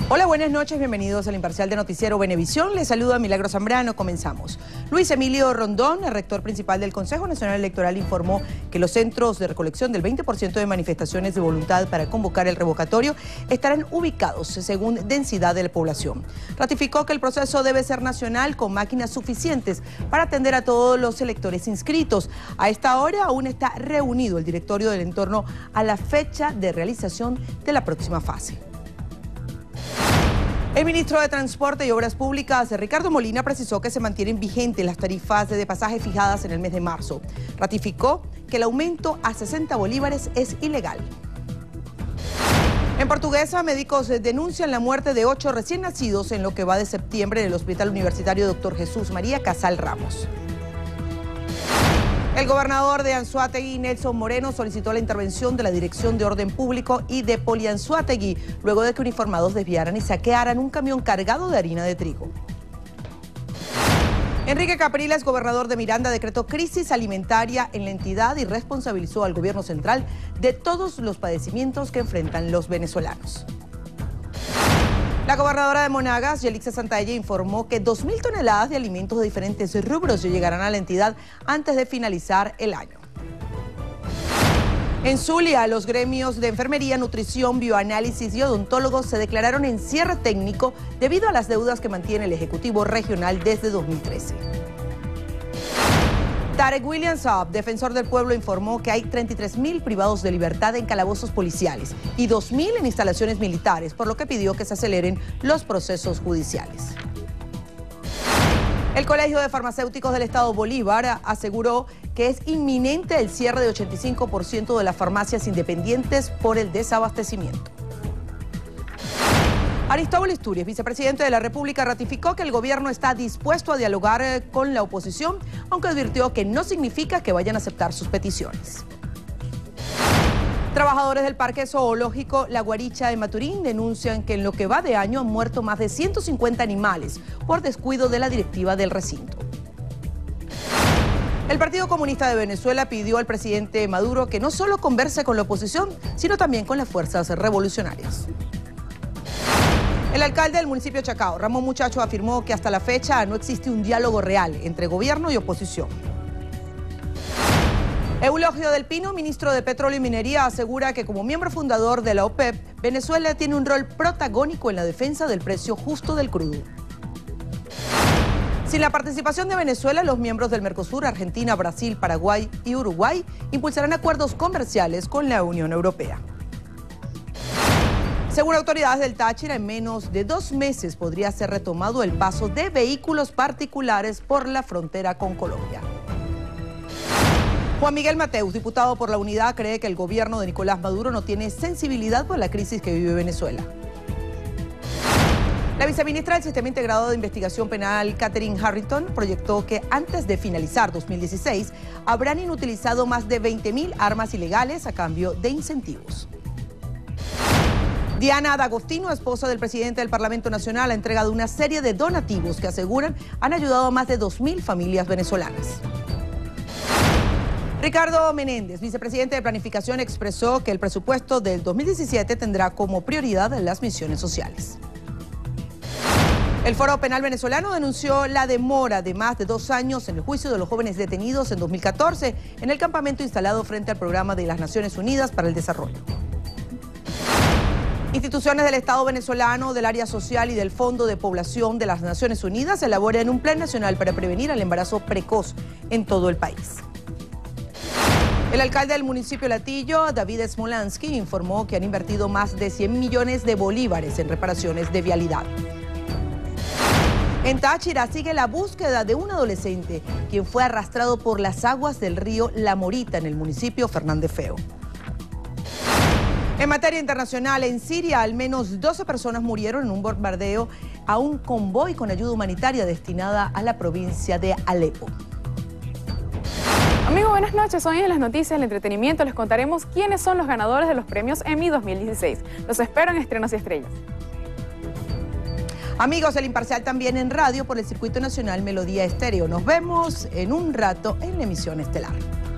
Hola, buenas noches, bienvenidos al Imparcial de Noticiero Venevisión. Les saluda Milagro Zambrano, comenzamos. Luis Emilio Rondón, el rector principal del Consejo Nacional Electoral, informó que los centros de recolección del 20% de manifestaciones de voluntad para convocar el revocatorio estarán ubicados según densidad de la población. Ratificó que el proceso debe ser nacional con máquinas suficientes para atender a todos los electores inscritos. A esta hora aún está reunido el directorio del entorno a la fecha de realización de la próxima fase. El ministro de Transporte y Obras Públicas, Ricardo Molina, precisó que se mantienen vigentes las tarifas de pasaje fijadas en el mes de marzo. Ratificó que el aumento a 60 bolívares es ilegal. En Portuguesa, médicos denuncian la muerte de 8 recién nacidos en lo que va de septiembre en el Hospital Universitario Dr. Jesús María Casal Ramos. El gobernador de Anzoátegui, Nelson Moreno, solicitó la intervención de la Dirección de Orden Público y de Polianzoátegui luego de que uniformados desviaran y saquearan un camión cargado de harina de trigo. Enrique Capriles, gobernador de Miranda, decretó crisis alimentaria en la entidad y responsabilizó al gobierno central de todos los padecimientos que enfrentan los venezolanos. La gobernadora de Monagas, Yelixa Santaella, informó que 2.000 toneladas de alimentos de diferentes rubros llegarán a la entidad antes de finalizar el año. En Zulia, los gremios de enfermería, nutrición, bioanálisis y odontólogos se declararon en cierre técnico debido a las deudas que mantiene el Ejecutivo Regional desde 2013. Tarek William Saab, defensor del pueblo, informó que hay 33.000 privados de libertad en calabozos policiales y 2.000 en instalaciones militares, por lo que pidió que se aceleren los procesos judiciales. El Colegio de Farmacéuticos del Estado Bolívar aseguró que es inminente el cierre de 85% de las farmacias independientes por el desabastecimiento. Aristóbulo Isturiz, vicepresidente de la República, ratificó que el gobierno está dispuesto a dialogar con la oposición, aunque advirtió que no significa que vayan a aceptar sus peticiones. Trabajadores del Parque Zoológico La Guaricha de Maturín denuncian que en lo que va de año han muerto más de 150 animales por descuido de la directiva del recinto. El Partido Comunista de Venezuela pidió al presidente Maduro que no solo converse con la oposición, sino también con las fuerzas revolucionarias. El alcalde del municipio de Chacao, Ramón Muchacho, afirmó que hasta la fecha no existe un diálogo real entre gobierno y oposición. Eulogio del Pino, ministro de Petróleo y Minería, asegura que como miembro fundador de la OPEP, Venezuela tiene un rol protagónico en la defensa del precio justo del crudo. Sin la participación de Venezuela, los miembros del Mercosur, Argentina, Brasil, Paraguay y Uruguay, impulsarán acuerdos comerciales con la Unión Europea. Según autoridades del Táchira, en menos de 2 meses podría ser retomado el paso de vehículos particulares por la frontera con Colombia. Juan Miguel Mateus, diputado por la Unidad, cree que el gobierno de Nicolás Maduro no tiene sensibilidad por la crisis que vive Venezuela. La viceministra del Sistema Integrado de Investigación Penal, Catherine Harrington, proyectó que antes de finalizar 2016 habrán inutilizado más de 20.000 armas ilegales a cambio de incentivos. Diana D'Agostino, esposa del presidente del Parlamento Nacional, ha entregado una serie de donativos que aseguran han ayudado a más de 2.000 familias venezolanas. Ricardo Menéndez, vicepresidente de Planificación, expresó que el presupuesto del 2017 tendrá como prioridad las misiones sociales. El Foro Penal Venezolano denunció la demora de más de 2 años en el juicio de los jóvenes detenidos en 2014 en el campamento instalado frente al Programa de las Naciones Unidas para el Desarrollo. Instituciones del Estado venezolano, del Área Social y del Fondo de Población de las Naciones Unidas elaboran un plan nacional para prevenir el embarazo precoz en todo el país. El alcalde del municipio de Latillo, David Smolansky, informó que han invertido más de 100 millones de bolívares en reparaciones de vialidad. En Táchira sigue la búsqueda de un adolescente, quien fue arrastrado por las aguas del río La Morita en el municipio Fernández Feo. En materia internacional, en Siria, al menos 12 personas murieron en un bombardeo a un convoy con ayuda humanitaria destinada a la provincia de Alepo. Amigos, buenas noches. Hoy en las noticias del entretenimiento les contaremos quiénes son los ganadores de los premios Emmy 2016. Los espero en Estrenos y Estrellas. Amigos, El Imparcial también en radio por el Circuito Nacional Melodía Estéreo. Nos vemos en un rato en la emisión estelar.